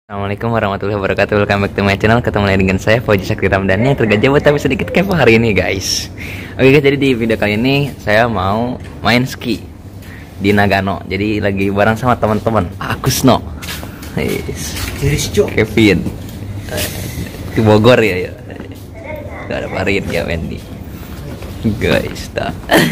Assalamualaikum warahmatullahi wabarakatuh. Welcome back to my channel. Ketemu lagi dengan saya Fauzi Sakti Ramdhani yang tergajah tapi sedikit kepo hari ini guys. Oke guys, jadi di video kali ini saya mau main ski di Nagano. Jadi lagi bareng sama teman-teman Agusno, Kevin di Bogor ya. Gak ada Farid ya Wendy guys dah.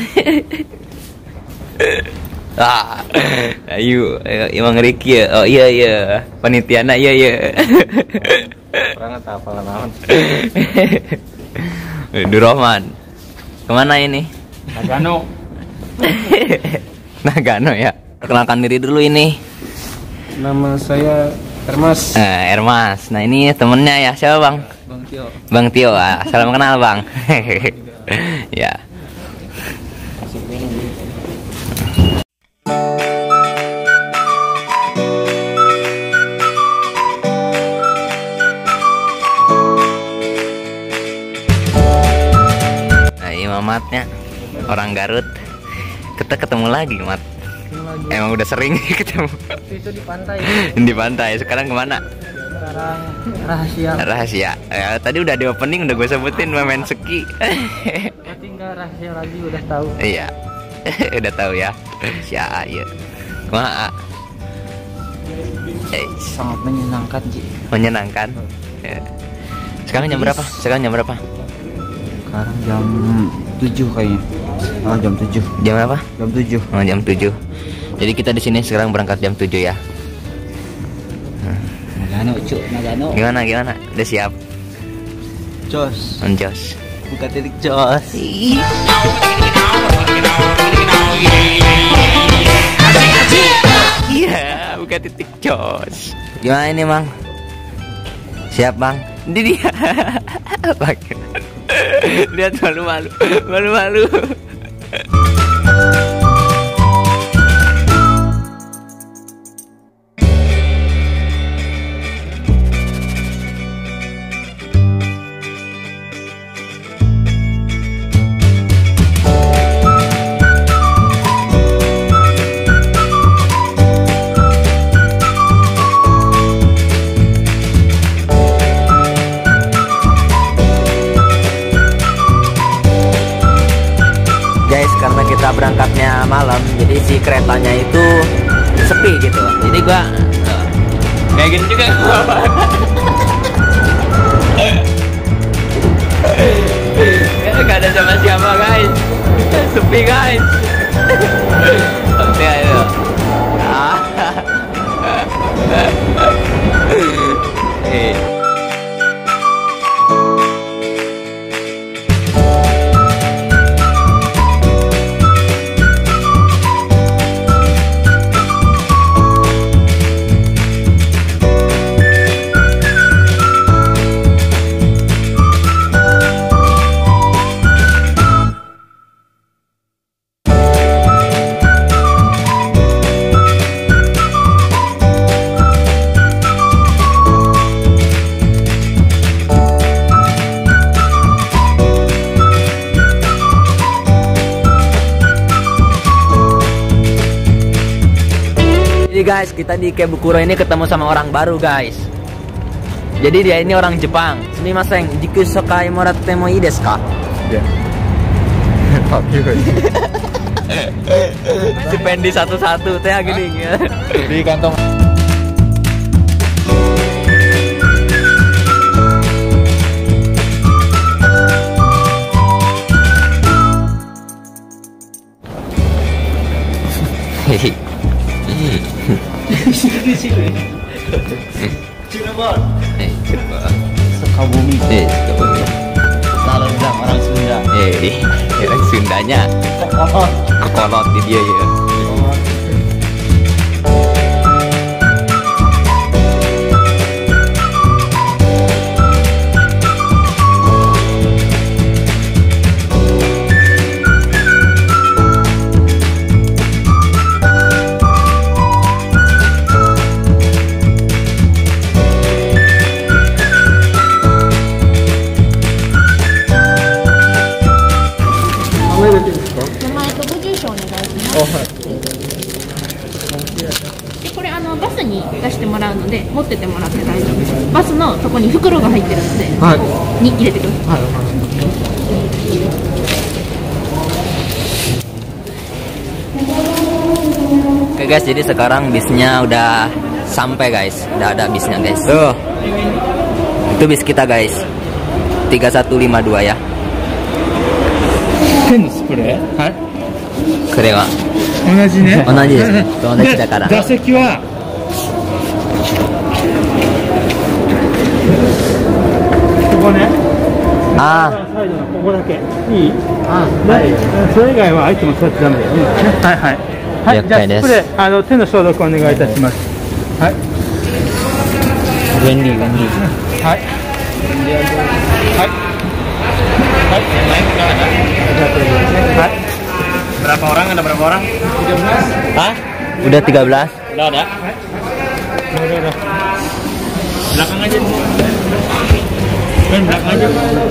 Ayo, Imang Riki ya. Oh iya, panitiana iya. Orang apa lawan? Durrahman. Kemana ini? Nagano. Nagano ya. Perkenalkan diri dulu ini. Nama saya Ermas. Ermas. Nah ini temennya ya, siapa bang? Bang Tio. Bang Tio. Salam kenal bang. Ya. Matnya orang Garut, kita ketemu lagi Mat. Emang udah sering ketemu. Itu di pantai. Di pantai. Sekarang kemana? Sekarang rahasia. Ya, tadi udah di opening udah gue sebutin main ski. Berarti nggak rahasia lagi, udah tahu. Iya, udah tahu ya. Si AA ya. Kumaha? Sangat menyenangkan Ji. Menyenangkan. Ya. Sekarang jam berapa? Sekarang jam 7 kayaknya. Jam 7. Jam berapa? Jam 7. Oh, jam 7. Jadi kita di sini sekarang berangkat jam 7 ya. Nagano. Gimana? Udah siap? Jos. Jos. Buka titik jos. Iya, buka titik jos. Gimana ini, Bang? Siap, Bang? Ini dia. Lihat malu-malu. Karena kita berangkatnya malam, jadi si keretanya itu sepi gitu. Jadi gua kayak gini juga. Gak ada sama siapa guys, sepi guys. Oke ayo. Jadi guys, kita di Ikebukuro ini ketemu sama orang baru guys. Jadi dia ini orang Jepang. Sumimasen, jiku sokai moratte mo ii desu ka? Ya. Stipendi satu-satu teh gini ya. Di kantong. Cirebon. Sukabumi. Sukabumi. Lalu bilang orang Sunda. Orang Sundanya. Kokolot di dia ya. 持っててもらって大丈夫です。バスのとこに袋が入ってるので、 はいここに入れてください。 Oke guys, jadi sekarang bisnya udah sampai guys. Udah ada bisnya guys. Tuh. Itu bis kita guys. 3152 ya. ペンのスプレー。はい。 これは同じね。 同じですね。友達だから。 座席は。ここね。 あサイドのここだけ。いい。あ、はい。それ以外は相手も座ってダメだよ。はいはい。はい、じゃあスプレー、手の消毒お願いいたします。はい。 便利便利。 はい。はい。はい。はい。Berapa orang? Ada berapa orang? 13. Hah? Udah 13? Udah ada. Udah. Belakang aja. Belakang aja.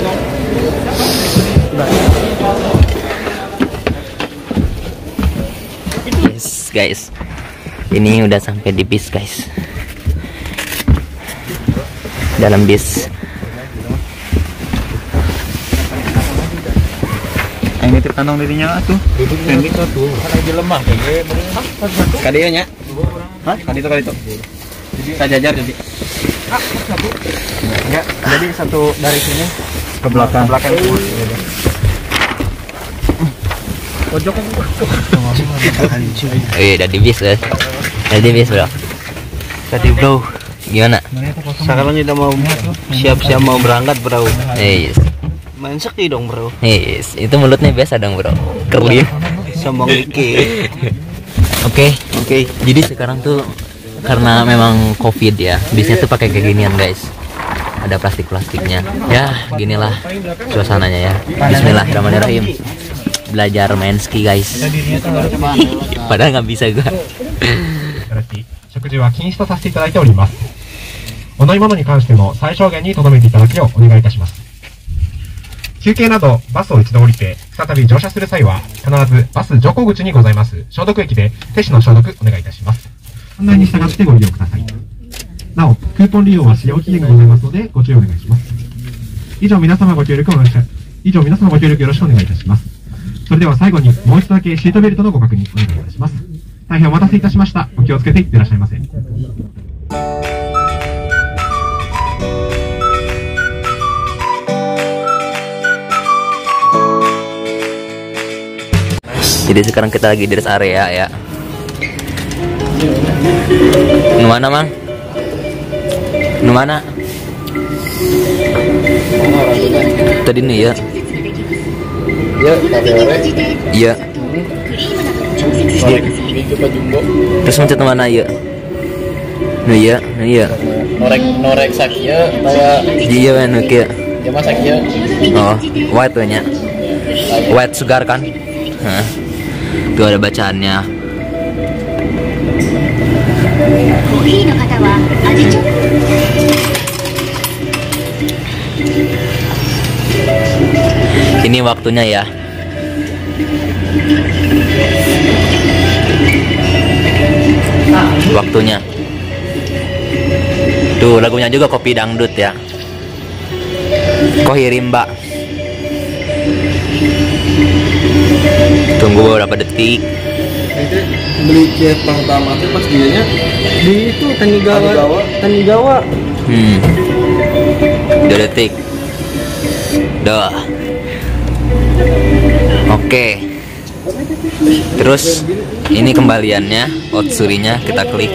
Yes guys, ini udah sampai di bis guys. Dalam bis. Yang nitip kantong dirinya tuh. Duduk tuh. Karena lagi lemah kayak Kadianya. Hah? Kadi itu. Kita jajar jadi. Satu. Ya, jadi satu dari sini ke belakang. Pojok kan. Udah di bis guys. Udah di bis bro. Tadi bro, gimana? Sekarang kita mau siap-siap mau berangkat bro. Yes. Main seki dong bro. Yes, itu mulutnya biasa dong bro. Kerlin. Sombong dikit. Oke. Jadi sekarang tuh karena memang COVID ya, bisnya tuh pakai kayak ginian guys. Ada plastiknya. Ya, ginilah suasananya ya. Bismillahirrahmanirrahim. Belajar main ski guys. Padahal nggak bisa gua. 食事は禁止とさせていただいております。お飲み物に関しても最小限に留めていただくようお願いいたします。休憩などバスを一度降りて再び乗車する際は必ずバス乗降口にございます消毒液で手指の消毒お願いいたします。案内に従ってご利用ください。なお、クーポン利用は使用期限がございますのでご注意お願いします。以上皆様ご協力よろしくお願いいたします。それでは最後にもう一度だけシートベルトのご確認お願いいたします。大変お待たせいたしました。お気をつけていってらっしゃいませ。 Jadi sekarang kita lagi di rest area ya. Mana mang? Mana? Tadi nih ya. Iya. Terus mencet mana ya? Iya. Norek sakia kayak Iya kan kayak. ya mas sakia. Oh, white nya. White segar kan? Hah. Tuh ada bacaannya. Ini waktunya ya. Waktunya. Tuh lagunya juga kopi dangdut ya. Kohirimba. Tunggu beberapa detik. Beli kue pertama tuh pas dianya di itu Tanigawa. 2 detik. Dah. Oke. Terus ini kembaliannya, otsurinya kita klik.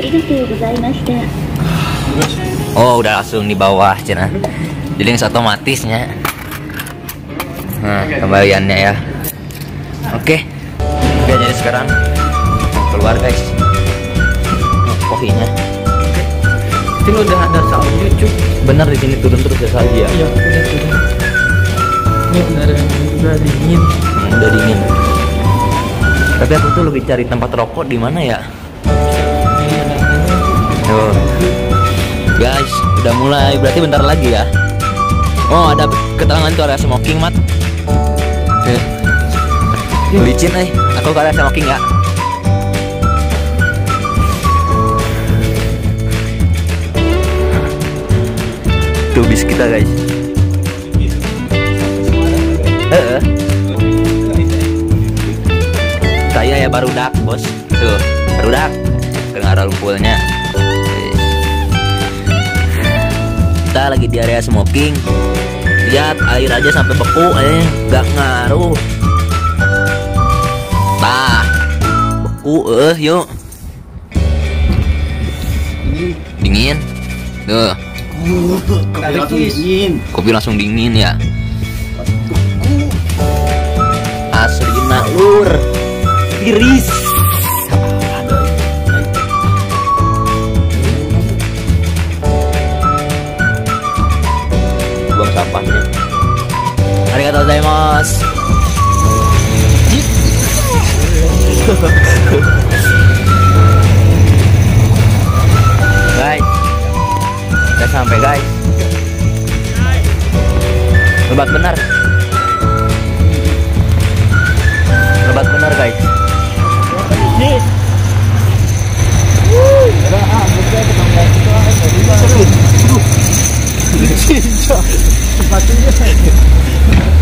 Oh, udah langsung di bawah cina. Jadi otomatisnya. Nah, kembaliannya ya. Oke. Oke, jadi sekarang keluar guys. Kopinya. Ini udah ada salju cuy. Bener di sini turun terus ya salju ya. Iya, udah turun. Ini beneran udah dingin. Udah dingin. Tapi aku tuh lebih cari tempat rokok di mana ya? Tuh. Guys, udah mulai. Berarti bentar lagi ya. Oh, ada keterangan tuh area smoking, Mat. Licin aku ke area smoking ya. Tuh bis kita guys. Saya ya barudak bos. Tuh barudak. Kena ada lumpurnya. Kita lagi di area smoking. Lihat air aja sampai beku, nggak ngaruh. Tah, beku, yuk. Dingin, tuh. Kopi langsung dingin ya. Asli lur, tiris. Buang sampahnya. Arigatou gozaimasu. Guys, udah sampai guys. Lebat benar. Lebat benar guys. Sepatunya